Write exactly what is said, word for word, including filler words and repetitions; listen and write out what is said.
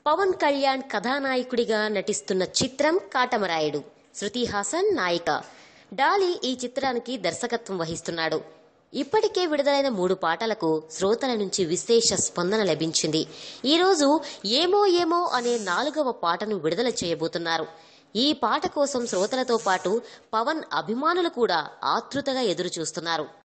పవన్ కళ్యాణ్ కథానాయకుడిగా నటిస్తున్న చిత్రం కాటమరాయుడు. శృతి హాసన్ నాయిక. డాలీ ఈ చిత్రానికి దర్శకత్వం వహిస్తున్నాడు. ఇప్పటికే విడుదలైన మూడు పాటలకు శ్రోతల నుంచి విశేష స్పందన లభించింది. ఈరోజు ఏమో ఏమో అనే నాలుగవ పాటను విడుదల చేయబోతున్నారు. ఈ పాట కోసం శ్రోతలతో పాటు పవన్ అభిమానులు కూడా ఆతృతగా ఎదురు చూస్తున్నారు.